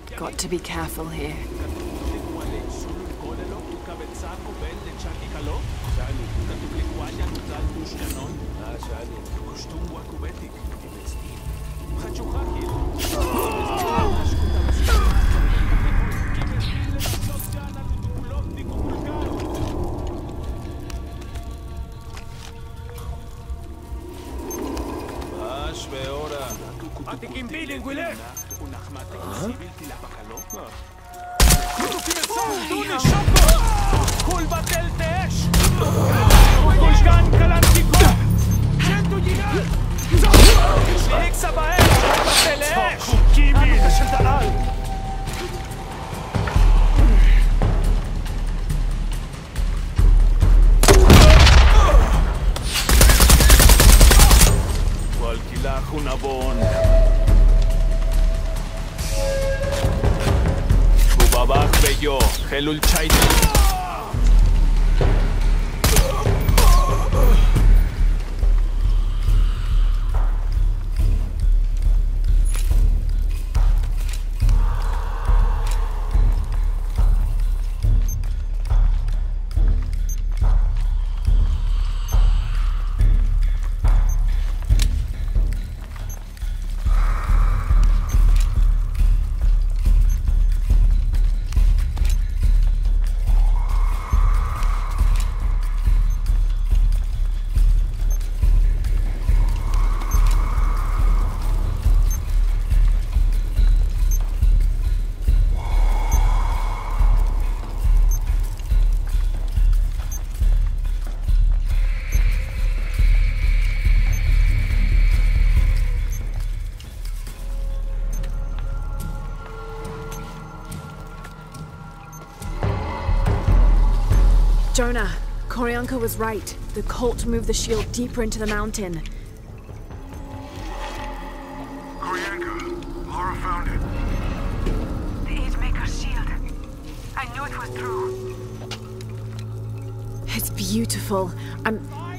Got to be careful here. Jonah, Koryanka was right. The cult moved the shield deeper into the mountain. Koryanka, Laura found it. The Agemaker's shield. I knew it was true. It's beautiful. I'm